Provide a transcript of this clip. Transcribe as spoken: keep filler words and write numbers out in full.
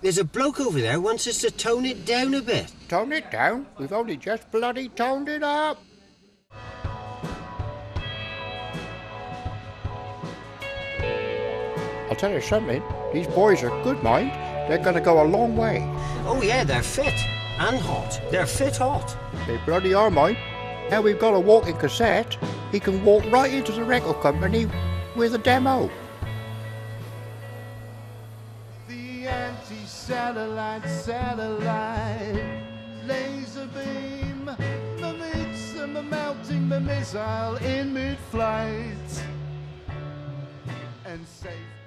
There's a bloke over there wants us to tone it down a bit. Tone it down? We've only just bloody toned it up. I'll tell you something, these boys are good, mind. They're going to go a long way. Oh yeah, they're fit. And hot. They're fit hot. They bloody are, mind. Now we've got a walking cassette, he can walk right into the record company with a demo. The anti-satellite satellite laser beam, the meets and the melting the missile in mid-flight and safe.